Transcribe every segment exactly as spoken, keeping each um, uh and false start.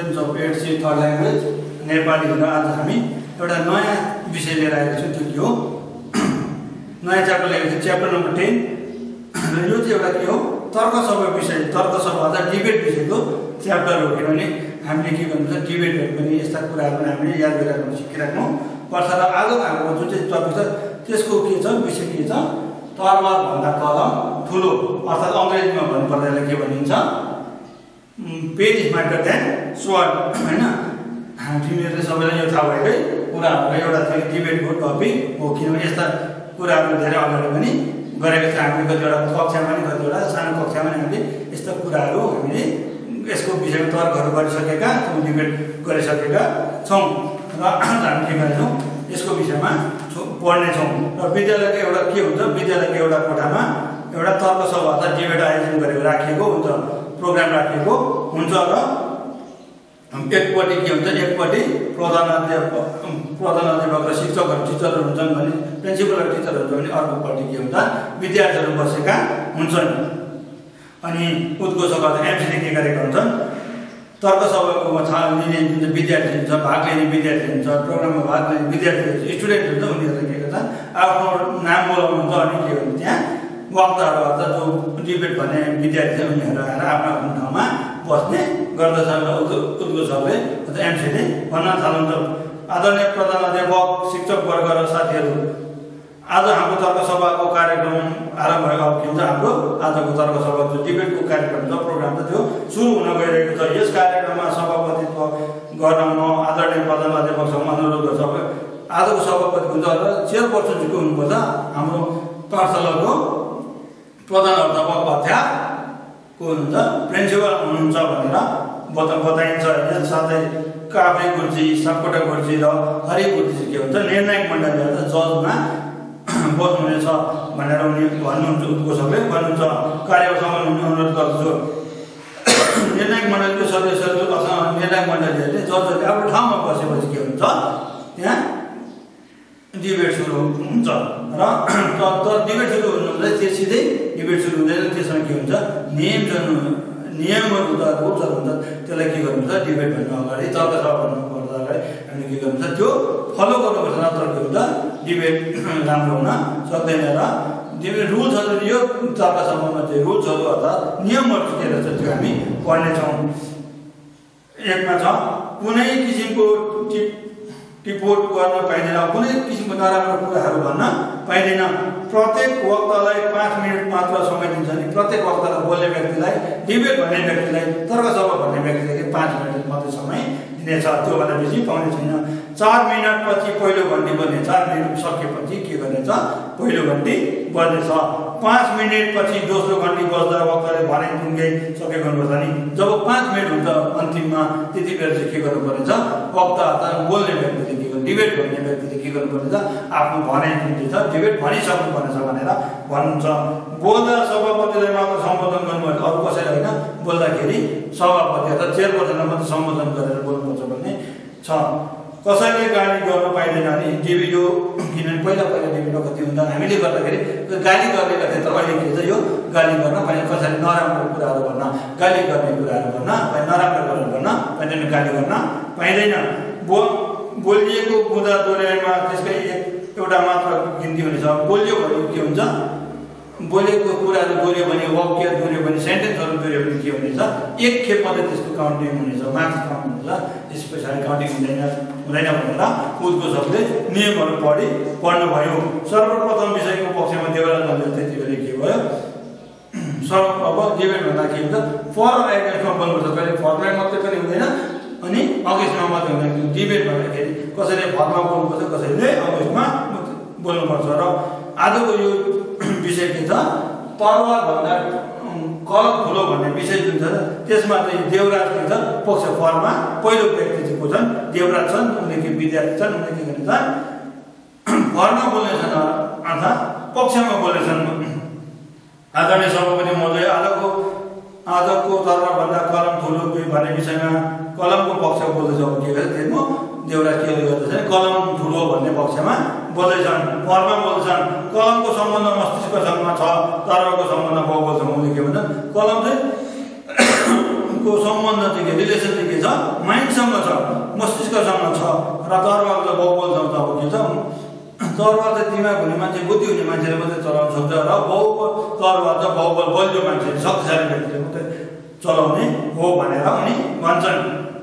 Students of eight C third language Nepali भनेर आज हामी एउटा नयाँ विषय लिएर आएको छौँ। त्यो के हो? नयाँ च्याप्टर लिएको छ, च्याप्टर नम्बर टेन। र यो चाहिँ एउटा के हो? तर्क सभा विषय, तर्क सभा अथवा डिबेट विषयको च्याप्टर हो। किनभने हामीले के गर्नुपर्छ, डिबेटहरू पनि यस्ता कुराहरू पनि हामीले याद गरिराख्नु सिकिराख्नु पर्छ। र आजको हाम्रो जुन चाहिँ टपिक छ त्यसको के छ, विषय के छ? तरवारभन्दा कलम ठुलो, अर्थात् अङ्ग्रेजीमा भन्नुपर्दा के भनिन्छ? पेज इज माइटर देन स्वर्ण, होइन? तिमीहरूले सबैलाई यो थाहा भएकै कुराहरू एउटा चाहिँ डिबेटको टपिक हो। किनभने यस्ता कुराहरू धेरै अगाडि पनि गरेको छ हामीले, कतिवटा कक्षामा पनि कतिवटा सानो कक्षामा पनि हामीले यस्ता कुराहरू हामीले यसको विषयमा तर्कहरू गरिसकेका छौँ, डिबेट गरिसकेका छौँ। र आज हामी के गर्छौँ, यसको विषयमा पढ्नेछौँ। र विद्यालयको एउटा के हुन्छ, विद्यालयको एउटा कोठामा एउटा तर्क सभा अथवा डिबेट आयोजन गरेर राखिएको हुन्छ, प्रोग्राम राखिएको हुन्छ। र एकपट्टि के हुन्छ, एकपट्टि प्रधानाध्यापक प्रधानाध्यापक र शिक्षकहरू टिचरहरू हुन्छन् भने, प्रिन्सिपल र टिचर हुन्छ भने अर्कोपट्टि के हुन्छ, विद्यार्थीहरू बसेका हुन्छन्। अनि उद्घोषक अथवा एमसीले के गरेका हुन्छन्, तर्क सभाको छान लिने जुन चाहिँ विद्यार्थी हुन्छ, भाग लिने विद्यार्थी हुन्छ, प्रोग्राममा भाग लिने विद्यार्थी हुन्छ, स्टुडेन्ट हुन्छ, उनीहरूले के गर्छन्, आफ्नो नाम बोलाउनुहुन्छ। अनि के भन्छ, त्यहाँ वक्ताहरू अथवा जो डिबेट भन्ने विद्यार्थी छ उनीहरू आएर आफ्नो आफ्नो ठाउँमा बस्ने गर्दछन्। र उद्घोषकले अथवा एमसीले भन्न थाल्नुहुन्छ, आदरणीय प्रधानाध्यापक, शिक्षकवर्ग र साथीहरू, आज हाम्रो तर्क सभाको कार्यक्रम आरम्भ भएको के हुन्छ, हाम्रो आजको तर्क सभाको डिबेटको कार्यक्रम छ, प्रोग्राम छ, त्यो सुरु हुन गइरहेको छ। यस कार्यक्रममा सभापतित्व गर्न म आदरणीय प्रधानाध्यापकसँग अनुरोध गर्छु। आजको सभापति हुन्छ र चेयरपर्सन चाहिँ को हुनुपर्छ, हाम्रो पाठशालाको प्रधान अध्यापक अध्यापक को हुनुहुन्छ, प्रिन्सिपल हुनुहुन्छ भनेर बता बताइन्छ। यस साथै काभ्रे गुरुजी, सापकोटा गुरुजी र हरि गुरुजी चाहिँ के हुन्छ, निर्णायक मण्डली अथवा जजमा बस्नुहुनेछ भनेर उनी भन्नुहुन्छ, उद्घोषकले भन्नुहुन्छ। कार्यक्रममा अनुरोध गर्छु, निर्णायक मण्डलीको सदस्यहरू अथवा निर्णायक मण्डलीहरूले जजहरूले आफ्नो ठाउँमा बसेपछि के हुन्छ, त्यहाँ डिबेट सुरु हुन्छ। र डिबेट सुरु हुनुहुन्छ त्यो सिधै डिबेट सुरु हुँदैन, त्यसमा के हुन्छ, नियम जुन नियमहरू त रुल्सहरू हुन्छ त्यसलाई के गर्नुहुन्छ, डिबेट भन्नु अगाडि, तर्क सभा भन्नुपर्दा अगाडि हामीले के गर्नुहुन्छ, त्यो फलो गर्नुपर्छ। नत्र के हुन्छ, डिबेट राम्रो हुन सक्दैन। र डिबेट रुल्सहरू, यो तर्क सभामा चाहिँ रुल्सहरू अर्थात् नियमहरू के रहेछ त्यो हामी पढ्नेछौँ। एकमा छ, कुनै किसिमको टिप टिपोट गर्न पाइँदैन, कुनै किसिमको नराम्रो कुराहरू भन्न पाइँदैन। प्रत्येक वक्तालाई पाँच मिनट मात्र समय दिन्छ नि, प्रत्येक वक्तालाई बोल्ने व्यक्तिलाई, डिबेट भन्ने व्यक्तिलाई, तर्क सभा भन्ने व्यक्तिलाई पाँच मिनट मात्रै समय दिनेछ, त्योभन्दा बेसी पाउने छैन। चार मिनटपछि पहिलो घन्टी बज्ने, चार मिनट सकेपछि के गर्नेछ, पहिलो घन्टी बज्नेछ। पाँच मिनटपछि दोस्रो घन्टी बज्दा वक्ताले भनाइ टुङ्गाइसकेको हुनुपर्छ नि। जब पाँच मिनट हुन्छ अन्तिममा, त्यति बेला चाहिँ के गर्नुपर्नेछ, वक्ता अथवा बोल्ने व्यक्तिले के गर्नु, डिबेट भन्ने व्यक्तिले के गर्नुपर्नेछ, आफ्नो भनाइ टुङ्गिन्छ, डिबेट भनिसक्नुपर्नेछ भनेर भन्नुहुन्छ। बोल्दा सभापतिलाई मात्र सम्बोधन गर्नुपर्छ, अरू कसैले होइन। बोल्दाखेरि सभापति अथवा चेयरपर्सनलाई मात्र सम्बोधन गरेर बोल्नुपर्छ भन्ने छ। कसैले गाली गर्न पाइँदैन नि, डिबिडो, किनभने पहिला पहिला डिबिडो कति हुँदा हामीले गर्दाखेरि गाली गर्ने गर्थ्यो, तर अहिले के छ, यो गाली गर्न पाइँदैन। कसैले नराम्रो कुराहरू भन्न, गाली गर्ने कुराहरू भन्न, नराम्रो कुराहरू भन्न पाइँदैन, गाली गर्न पाइँदैन। बो बोलिएको बुँदा दोहोऱ्याइमा त्यसकै एक एउटा मात्र गिन्ती हुनेछ। बोलियो भने के हुन्छ, बोलेको कुराहरू दोहोऱ्यो भने, वाक्य दोहोऱ्यो भने, सेन्टेन्सहरू दोहोऱ्यो भने के हुनेछ, एक खेप मात्रै त्यसको काउन्टिङ हुनेछ, मार्क्स काउन्ट हुनेछ, त्यस पछाडि काउन्टिङ हुँदैन हुँदैन भनेर उद्घोषकले नियमहरू पढि पढ्नुभयो। सर्वप्रथम विषयको पक्षमा देवराज मन्दिर त्यति बेला के भयो, सर्व अब डिबेट भन्दा के हुन्छ, फर एगेन्स्टमा बोल्नुपर्छ। कहिले फरमा मात्रै पनि हुँदैन अनि अगेन्स्टमा मात्रै हुँदैन। डिबेट भन्दाखेरि कसैले फरमा बोल्नुपर्छ, कसैले अगेन्स्टमा बोल्नुपर्छ। र आजको यो विषय के छ, तरवारभन्दा कलम ठुलो भन्ने विषय जुन छ, त्यसमा चाहिँ देवराज के छ, पक्ष फरमा पहिलो व्यक्ति चाहिँ को छन्, देवराज छन्, उनले के विद्यार्थी छन्, उनले के गर्नेछन्, फरमा बोल्नेछन् अर्थात् पक्षमा बोल्नेछन्। आदरणीय सभापति महोदय, आजको आजको तरवारभन्दा कलम ठुलो भन्ने विषयमा कलमको पक्ष बोल्दैछ। के गर्छ, त्यसमा देवराज के गर्दछ, कलम ठुलो भन्ने पक्षमा बोल्दैछन्, फरमा बोल्छन्। कलमको सम्बन्ध मस्तिष्कसँग छ, तरवारको सम्बन्ध बाहुबलसँग। उनले के भन्छन्, कलम चाहिँ उनको सम्बन्ध चाहिँ के रिलेसन चाहिँ के छ माइन्डसँग छ मस्तिष्कसँग छ र तरवार त बाहुबलसँग त अब के छ तरवार चाहिँ दिमाग हुने मान्छे बुद्धि हुने मान्छेले मात्रै चलाउन सक्छ र बाहुबल तरवार चाहिँ बाहुबल बलियो मान्छेले शक्तिशाली व्यक्तिले मात्रै चलाउने हो भनेर उनी भन्छन्।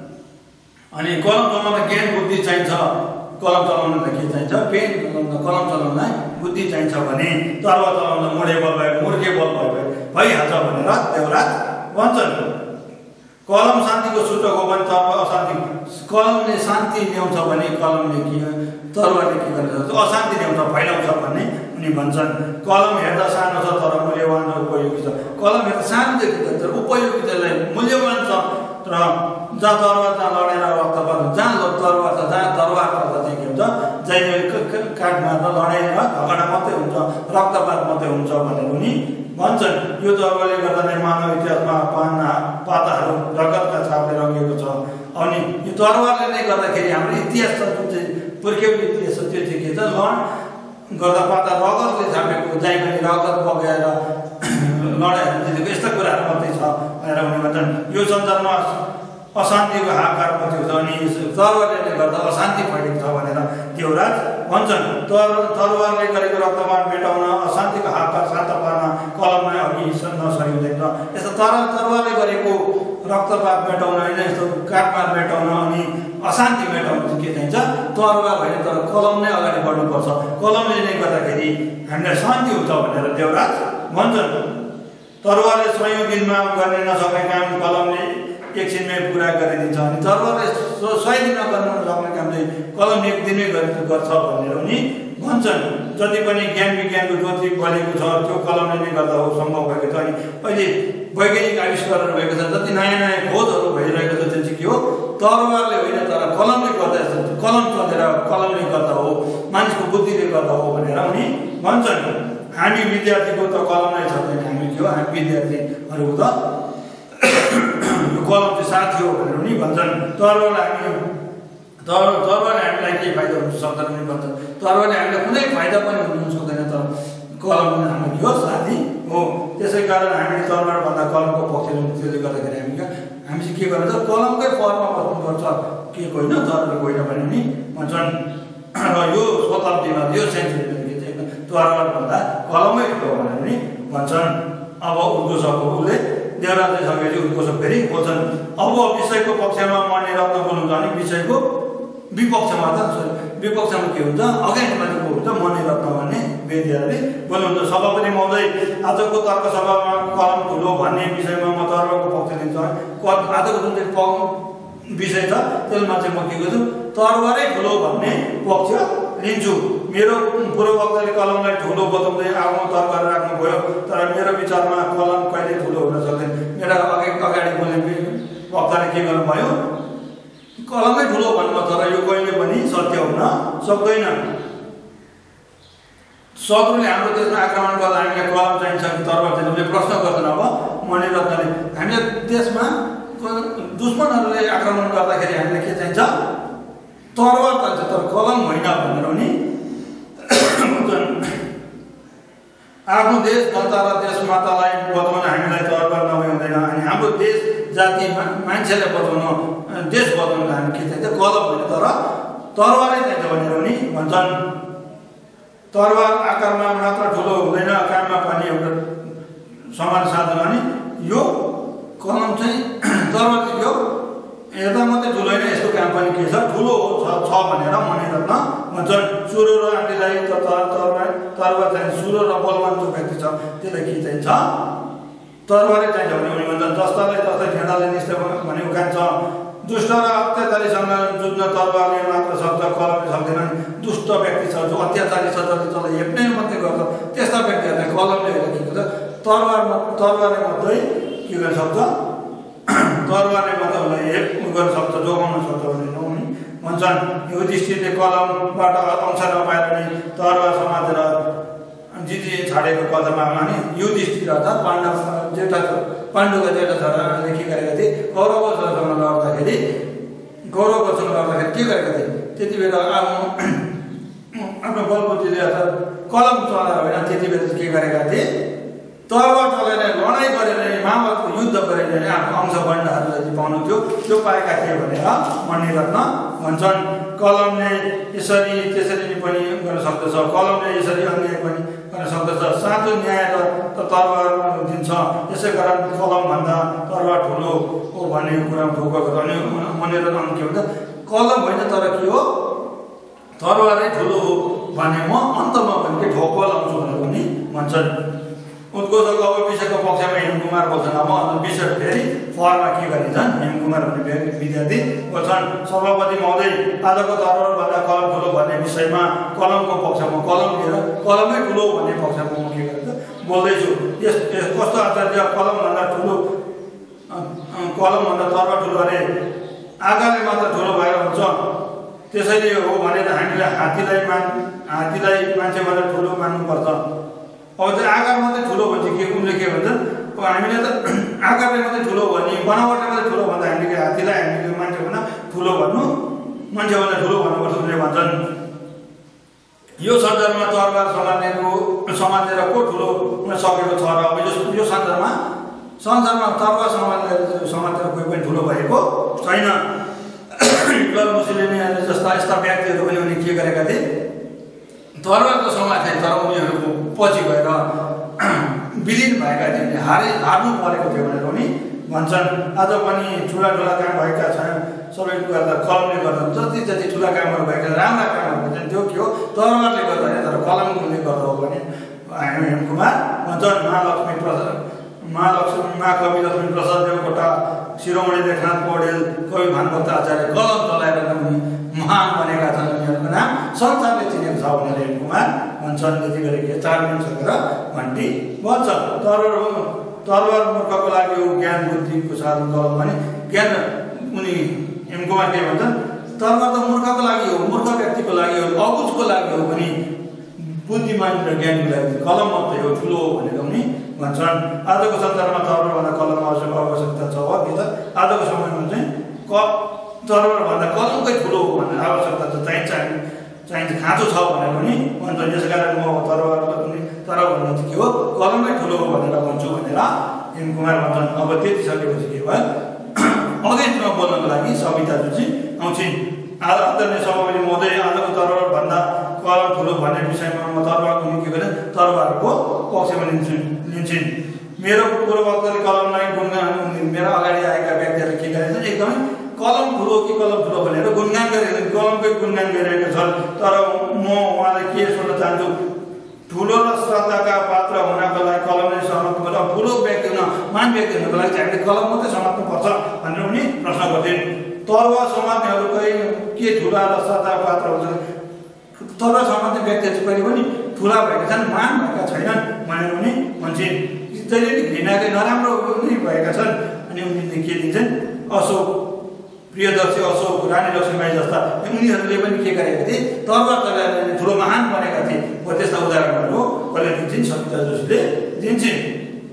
अनि कलम चलाउन ज्ञान बुद्धि चाहिन्छ कलम चलाउनलाई के चाहिन्छ पेन चलाउन कलम चलाउनलाई बुद्धि चाहिन्छ भने तरवार चलाउन मुडे बल भयो मुर्खे बल भयो भइहाल्छ भनेर देवराज भन्छन्। कलम शान्तिको सूचक हो भने तरवार अशान्ति कलमले शान्ति ल्याउँछ भने कलमले के तरवारले के गर्न सक्छ अशान्ति ल्याउँछ फैलाउँछ भन्ने उनी भन्छन्। कलम हेर्दा सानो छ तर मूल्यवान र उपयोगी छ कलम हेर्दा सानो देखिन्छ तर उपयोगितालाई मूल्यवान छ र जहाँ तरवार जहाँ लडेर रक्तपात हुन्छ जहाँ तरवार छ जहाँ तरवार पर्दा चाहिँ के हुन्छ जहिले काठ मार्दा लडाइँ र झगडा मात्रै हुन्छ रक्तपात मात्रै हुन्छ भनेर उनी भन्छन्। यो तरवारले गर्दा नै मानव इतिहासमा पाना पाताहरू रगतका छापले रङ्गिएको छ। अनि यो तरवारले नै गर्दाखेरि हाम्रो इतिहास छ जुन चाहिँ पुर्ख्यौली इतिहास छ त्यो चाहिँ के छ लड गर्दा पाता रगतले छापेको जहीँ पनि रगत बगाएर लडाइहरू दिएको यस्ता कुराहरू मात्रै छ भनेर उनी भन्छन्। यो संसारमा अशान्तिको हाहाकार मच्यो छ अनि तरवारले गर्दा अशान्ति फैलिन्छ भनेर देवराज भन्छन्। तर तरवारले गरेको रक्तपात मेटाउन अशान्तिको हाहाकार शान्त पार्न कलमलाई अघि नसरिँदैन। यस्तो तर तरवारले गरेको रक्तपात मेटाउन होइन यस्तो काठमार मेटाउन अनि अशान्ति मेटाउन चाहिँ के चाहिन्छ तरवार होइन तर कलम नै अगाडि बढ्नुपर्छ कलमले नै गर्दाखेरि हामीलाई शान्ति हुन्छ भनेर देवराज भन्छन्। तरवारले सयौँ दिनमा गर्ने नसक्ने काम कलमले एकछिनमै पुरा गरिदिन्छ अनि तरवारले सय दिनमा गर्न नसक्ने काम चाहिँ कलम एक दिनमै गरेर गर्छ भनेर उनी भन्छन्। जति पनि ज्ञान विज्ञानको ज्योति बलेको छ त्यो कलमले नै गर्दा हो सम्भव भएको छ। अनि अहिले वैज्ञानिक आविष्कारहरू भएको छ जति नयाँ नयाँ खोजहरू भइरहेको छ त्यो चाहिँ के हो तरवारले होइन तर कलमले गर्दा कलम चलेर कलमले गर्दा हो मानिसको बुद्धिले गर्दा हो भनेर उनी भन्छन्। हामी विद्यार्थीको त कलम नै छ हामी के हो हामी विद्यार्थीहरूको त यो कलम चाहिँ साथी हो भनेर उनी भन्छन्। तरवारले हामी तर तरवारले हामीलाई केही फाइदा हुन सक्दैन पनि भन्छन् तरवारले हामीलाई कुनै फाइदा पनि हुन सक्दैन तर कलम हाम्रो के हो साथी हो। त्यसै कारण हामीले तरवारभन्दा कलमको पक्ष लिनु त्यसले गर्दाखेरि हामी हामी चाहिँ के गर्छ कलमकै परमा बस्नुपर्छ के होइन तरवार होइन भने नि भन्छन्। र यो शताब्दीमा यो सेन्चुरीमा के चाहिँ तरवारभन्दा कलमै ठुलो भनेर पनि भन्छन्। अब उनको सब उसले देवराजले सकेपछि उनको सब फेरि बोल्छन्। अब विषयको पक्षमा मान्ने रत्न बोल्नुहुन्छ भने विषयको विपक्षमा त विपक्षमा के हुन्छ अगाडि मान्छेको हुन्छ मने रत्न भन्ने वेदीहरूले बोल्नुहुन्छ। सभापति महोदय आजको तर्क सभामा कलम ठुलो भन्ने विषयमा म तरवारको पक्ष लिन्छु आजको जुन चाहिँ विषय छ त्यसमा चाहिँ म के गर्छु तरवारै ठुलो भन्ने पक्ष लिन्छु। मेरो पूर्व वक्ताले कलमलाई ठुलो बताउँदै आफ्नो तर्क राख्नु भयो तर मेरो विचारमा कलम कहिले ठुलो हुन सक्दैन। मेरो अगाडि अगाडि बोल्ने वक्ताले के गर्नुभयो कलमै ठुलो भन्नु तर यो कहिले पनि सत्य हुन सक्दैन। शत्रुले हाम्रो देशमा आक्रमण गर्दा हामीलाई कलम चाहिन्छ कि तरवार चाहिन्छ उसले प्रश्न गर्छन्। अब मणिरत्नले हामीलाई देशमा दुश्मनहरूले आक्रमण गर्दाखेरि हामीलाई के चाहिन्छ तरवार चाहिन्छ तर कलम होइन भनेर उनी आफ्नो देश जनता र देश मातालाई बचाउन हामीलाई तरवार नभए हुँदैन अनि हाम्रो देश जाति मान्छेलाई बचाउन देश बचाउन हामी के चाहिन्छ कलम होइन तर तरवारै चाहिन्छ भनेर उनी भन्छन्। तरवार आकारमा मात्र ठुलो हुँदैन काममा पनि एउटा समान साधन अनि यो कलम चाहिँ तरवार चाहिँ यो हेर्दा मात्रै ठुलो होइन यसको काम पनि के छ ठुलो छ भनेर मणिरत्न भन्छन्। सुरो र आँटीलाई तरवार तरवार चाहिन्छ सुरो र बलवान जो व्यक्ति छ त्यसलाई के चाहिन्छ तरवारै चाहिन्छ भने उनी भन्छन्। जस्तालाई जस्तै खेडाले निस्छ भने उखान छ दुष्ट र अत्याचारीसँग जुझ्न तरवारले मात्र सक्छ कलमले सक्दैन। दुष्ट व्यक्ति छ जो अत्याचारी छ जसले जसलाई हेप्ने मात्रै गर्छ त्यस्ता व्यक्तिहरूलाई कलमले हेरेर के गर्छ तरवार तरवारले मात्रै के गर्न सक्छ तरवारले मात्रै उसलाई हेप गर्न सक्छ जोगाउन सक्छ भनेर उनी भन्छन्। युधिष्ठिरले कलमबाट अंश नपाएर नै तरवार समातेर जिती छाडेको कथामा अनि युधिष्ठिर अर्थात् पाण्डव जेठा पाण्डुका जेठा छोराले के गरेका थिए कौरवसँग लड्दाखेरि कौरवसँग लड्दाखेरि के गरेका थिए त्यति बेला आफ्नो आफ्नो बलबुद्धिले अर्थात् कलम चलाएर होइन त्यति बेला के गरेका थिए तरवार चलाएर लडाइँ गरेर महाभारतको युद्ध गरेर आफ्नो अंश बन्डाहरू जति पाउनु थियो त्यो पाएका थिए भनेर मणिरत्न भन्छन्। कलमले यसरी त्यसरी पनि गर्न सक्दछ, कलमले यसरी अन्याय पनि गर्न सक्दछ, साँचो न्याय र तरवार दिन्छ, यसै कारण कलमभन्दा तरवार ठुलो हो भन्ने कुरा ढोकेको छ। अनि मणिरत्न के भन्छ, कलम होइन तर के हो तरवारै ठुलो हो भने म अन्तमा पनि के ढोको लाउँछु भनेर पनि भन्छन्। उद्घोषक अब विषयको पक्षमा हेमकुमार बोल्छन्। अब विषय फेरि फरमा के गरिन्छन्, हेमकुमार भन्ने विद्यार्थी बोल्छन्, सभापति महोदय आजको तरवारभन्दा कलम ठुलो भन्ने विषयमा कलमको पक्षमा कलम लिएर कलमै ठुलो भन्ने पक्षमा म के गर्छु बोल्दैछु। यस कस्तो आचार्य, कलमभन्दा ठुलो कलमभन्दा तरवार ठुलो अरे आगाले मात्र ठुलो भएर हुन्छ, त्यसैले हो भने त हामीले हात्तीलाई मान हात्तीलाई मान्छेभन्दा ठुलो मान्नुपर्छ। अब चाहिँ आकार मात्रै ठुलो भन्छ के उनले के भन्छन्, हामीले त आकारले मात्रै ठुलो भने बनावटले मात्रै ठुलो भन्दा हामीले हात्तीलाई हामीले मान्छेभन्दा ठुलो भन्नु मान्छेभन्दा ठुलो भन्नुपर्छ उनले भन्छन्। यो सन्दर्भमा तरवार समात्नेको समातेर को ठुलो हुन सकेको छ र अब यो यो सन्दर्भमा संसारमा तरवार समातेर समातेर कोही पनि ठुलो भएको छैन। हिटलर मुसोलिनीहरूले जस्ता यस्ता व्यक्तिहरू पनि उनी के गरेका थिए, तरवारको समाते, तर उनीहरूको पछि गएर विलिन भएका थिए, हारे हार्नु परेको थियो भनेर उनी भन्छन्। आज पनि ठुला ठुला काम भएका छन् सबै गर्दा कलमले गर्दा, जति जति ठुला कामहरू भएका राम्रा कामहरू भन्छन् त्यो के हो तरवारले गर्दा होइन तर कलमले गर्दा हो भने हेमकुमार भन्छन्। महालक्ष्मी प्रसाद महालक्ष्मी महाकवि लक्ष्मी प्रसाद देवकोटा, शिरोमणि लेखनाथ पौडेल, कवि भानुभक्त आचार्य कलम चलाएर उनी महान बनेका छन्, उनीहरूको नाम संसारले चिनेको छ भनेर हेमकुमार भन्छन्। त्यति गरेको चार मिनट सकेर घन्टी बज्छ। तरवार तरवार मूर्खको लागि हो ज्ञान बुद्धिको साधन कलम भने ज्ञान, उनी हेमकुमार के भन्छन्, तरवार त मूर्खको लागि हो, मूर्ख व्यक्तिको लागि हो, अबुझको लागि हो भने बुद्धिमान र ज्ञानको लागि कलम मात्रै हो ठुलो हो भनेर उनी भन्छन्। आजको सन्दर्भमा तरवारभन्दा कलमको आवश्यक आवश्यकता छ हो कि त आजको समयमा चाहिँ क तरवारभन्दा कलमकै ठुलो हो भन्ने आवश्यकता त चाहिन्छ चाहिन्छ खाँचो छ भनेर पनि भन्छ। यस कारण म तरवारलाई पनि तरभन्दा चाहिँ के हो कलमै ठुलो हो भनेर भन्छु भनेर हेमकुमार भन्छन्। अब त्यति सकेपछि के भयो, अघिमा बोल्नको लागि सविताजुजी आउँछिन्। आज आदरणीय सभापति महोदय, आजको तरवारभन्दा कलम ठुलो भन्ने विषयमा म तरवारको के गरेँ तरवारको पक्षमा लिन्छु लिन्छन्। मेरो पूर्ववक्ताले कलमलाई गुणगान, मेरो अगाडि आएका व्यक्तिहरूले के गरेछन्, एकदमै कलम ठुलो कि कलम ठुलो भनेर गुणगान गरेको, कलमकै गुणगान गरिरहेको छन्। तर म उहाँलाई के सोध्न चाहन्छु, ठुलो र श्रद्धाका पात्र हुनको लागि कलमले समात्नु पर्छ, ठुलो व्यक्ति हुन महान व्यक्ति हुनको लागि चाहिँ हामीले कलम मात्रै समात्नुपर्छ भनेर उनी प्रश्न गर्थिन्। तरवार समात्नेहरूकै के ठुला र श्रद्धा पात्र हुन्छ, तरवार समात्ने व्यक्तिहरू कहिले पनि ठुला भएका छन्, महान भएका छैनन् भनेर उनी भन्छन्। जहिले पनि घृणाकै नराम्रो नै भएका छन्। अनि उनीहरूले के दिन्छन्, अशोक प्रियदर्शी, अशोक, रानी लक्ष्मीबाई जस्ता उनीहरूले पनि के गरेका थिए, तरवार चलाएर ठुलो महान बनेका थिए। हो त्यस्ता उदाहरणहरू कसले दिन्छन्, सविता जोशीले दिन्छन्।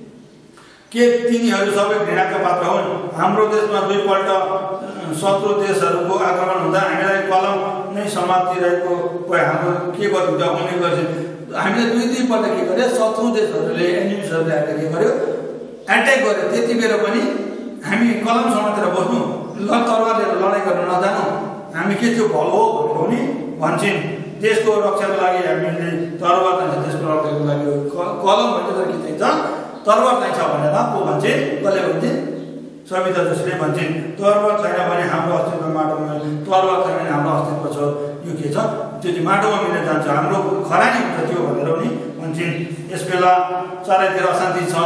के तिनीहरू सबै घृणाका पात्र हुन्? हाम्रो देशमा दुईपल्ट शत्रु देशहरूको आक्रमण हुँदा हामीलाई कलम नै समातिरहेको हाम्रो के गर्नुहुन्छ उनी गर्छन्। हामीले दुई दुईपल्ट के गर्यो, शत्रु देशहरूले एनिमिसहरूले आएर के गर्यो एट्याक गर्यो, त्यति बेला पनि हामी कलम समातेर बस्नु, ल तरवार लिएर लडाइँ गर्न नजानु, हामी के त्यो भलो हो भनेर उनी भन्छन्। देशको रक्षाको लागि हामीले तरवार चाहिन्छ, देशको रक्षाको लागि कलम भन्छ तर के चाहिन्छ तरवार चाहिन्छ भनेर को भन्छे, कसले भन्छे, सविता जोशीले भन्छन्। तरवार छैन भने हाम्रो अस्तित्व माटोमा, तरवार छैन भने हाम्रो अस्तित्व छ यो के छ त्यो चाहिँ माटोमा मिलेर जान्छ, हाम्रो खरानी हुन्छ त्यो भनेर उनी भन्छन्। यस बेला चारैतिर अशान्ति छ,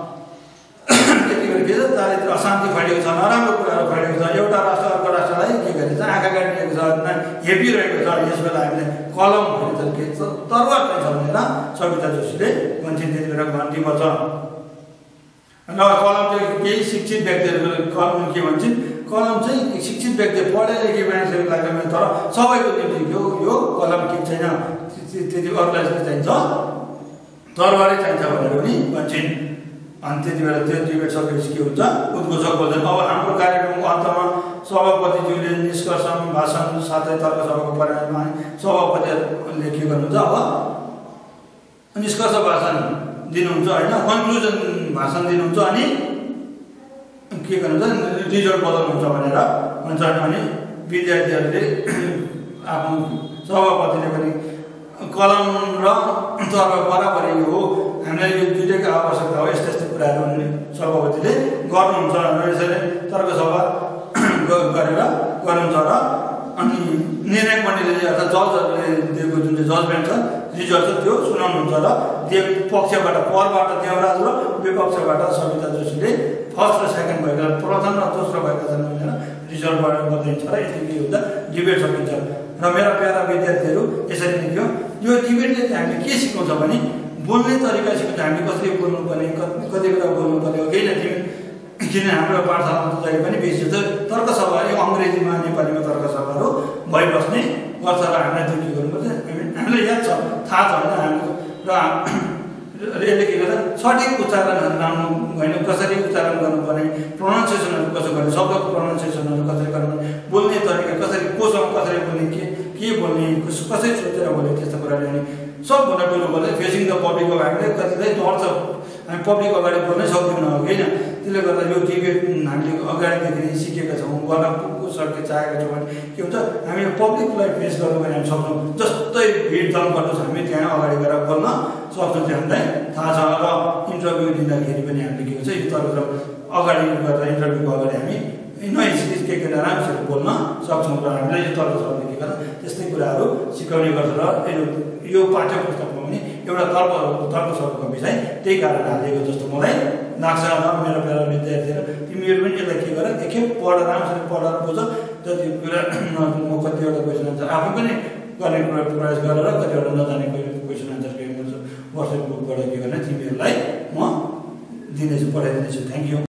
त्यति बेला के छ चारैतिर अशान्ति फैलिएको छ, नराम्रो कुराहरू फैलिएको छ, एउटा राष्ट्र अर्को राष्ट्रलाई के गरेको छ आँखा गाडिएको छ, हेपिरहेको छ। यस बेला हामीले कलम भनेर के छ तरवार चाहिन्छ भनेर सविता जोशीले भन्छन्। त्यति बेला घन्टी बज्छ। र कलम चाहिँ केही शिक्षित व्यक्तिहरूले कलम के भन्छन्, कलम चाहिँ शिक्षित व्यक्ति पढे लेखे मान्छेको लागि तर सबैको निम्ति यो यो कलम के छैन, त्यति अरूलाई चाहिन्छ तरवारै चाहिन्छ भनेर पनि भन्छन्। अनि त्यति बेला त्यो डिबेट सकेपछि के हुन्छ, उद्घोषक बोल्छन्। अब हाम्रो कार्यक्रमको अन्तमा सभापतिज्यूले निष्कर्ष भाषण साथै तर्क सभाको परिणाममा सभापतिले के गर्नुहुन्छ, अब निष्कर्ष भाषण दिनुहुन्छ होइन, कन्क्लुजन भाषण दिनुहुन्छ अनि के गर्नुहुन्छ रिजल्ट बताउनुहुन्छ भनेर हुन्छ। अनि विद्यार्थीहरूले आफ्नो सभापतिले पनि कलम र तर्क बराबरी हो, हामीलाई यो दुइटैको आवश्यकता हो, यस्तो यस्तो कुराहरू सभापतिले गर्नुहुन्छ र यसरी तर्क सभा गरेर गर्नुहुन्छ र अनि निर्णायक मण्डलीले अर्थात् जजहरूले दिएको जुन चाहिँ जजमेन्ट छ रिजल्ट छ त्यो सुनाउनुहुन्छ र त्यो पक्षबाट परबाट देवराज र विपक्षबाट सविता जोशीले फर्स्ट र सेकेन्ड भएका प्रथम र दोस्रो भएका छन् भनेर रिजल्टबाट बताइन्छ र यसले के हुन्छ डिबेट सकिन्छ। र मेरा प्यारा विद्यार्थीहरू यसरी नै थियो, यो डिबेटले चाहिँ हामीले के सिकाउँछ भने बोल्ने तरिका सिकाउँछ, हामीले कसरी बोल्नुपर्ने, कति बेला बोल्नुपर्ने हो। केही न तिमी किन हाम्रो पाठशालामा जहिले पनि बेसी जस्तो तर्क सभा यो अङ्ग्रेजीमा नेपालीमा तर्क सभाहरू भइबस्ने गर्छ र हामीलाई त्यो के गर्नुपर्छ, हामीलाई याद छ, थाहा छ होइन हाम्रो र यसले के गर्छ सठिक उच्चारणहरू राम्रो होइन, कसरी उच्चारण गर्नुपर्ने, प्रोनाउन्सिएसनहरू कसो गर्ने, शब्दको प्रोनाउन्सिएसनहरू कसरी गर्नुपर्ने, बोल्ने तरिका कसरी, कोसँग कसरी बोल्ने, के के बोल्ने, कसरी सोचेर बोल्ने, त्यस्तो कुराले अनि सबभन्दा ठुलो बोल्ने फेसिङ द पब्लिक हो। हामीले कतिपय डर छ, हामी पब्लिक अगाडि बोल्नै सक्दैनौँ होइन, त्यसले गर्दा यो डिबेट हामीले अगाडिदेखि नै सिकेका छौँ, गर्न सक्ने चाहेका छौँ भने के हुन्छ हामीले पब्लिकलाई फेस गर्नु पनि हामी सक्छौँ। जस्तै भिड जम गर्नुहोस् हामी त्यहाँ अगाडि गएर बोल्न सक्छौँ, त्यो हामीलाई थाहा छ। र इन्टरभ्यू दिँदाखेरि पनि हामीले के हुन्छ यो तर्क अगाडि गर्दा इन्टरभ्यूको अगाडि हामी नहिस्किस के के राम्रोसँग बोल्न सक्छौँ र हामीलाई यो तर्क शब्द के गर्दा त्यस्तै कुराहरू सिकाउने गर्छ। र यो यो पाठ्य पुस्तकमा पनि एउटा तर्क तर्क शब्दको विषय त्यही कारण हालिएको जस्तो मलाई लाग्छ। र मेरो प्यारा विद्यार्थीहरू तिमीहरू पनि यसलाई के गर एकखेप पढ, राम्रोसँग पढेर बुझ, जति कुरा म कतिवटा क्वेसन आन्सर आफू पनि गर्ने प्रयास गरेर कतिवटा नजाने क्वेसन आन्सर के गर्छु वाट्सएप ग्रुपबाट के गर्ने तिमीहरूलाई म दिनेछु, पठाइदिनेछु। Thank you.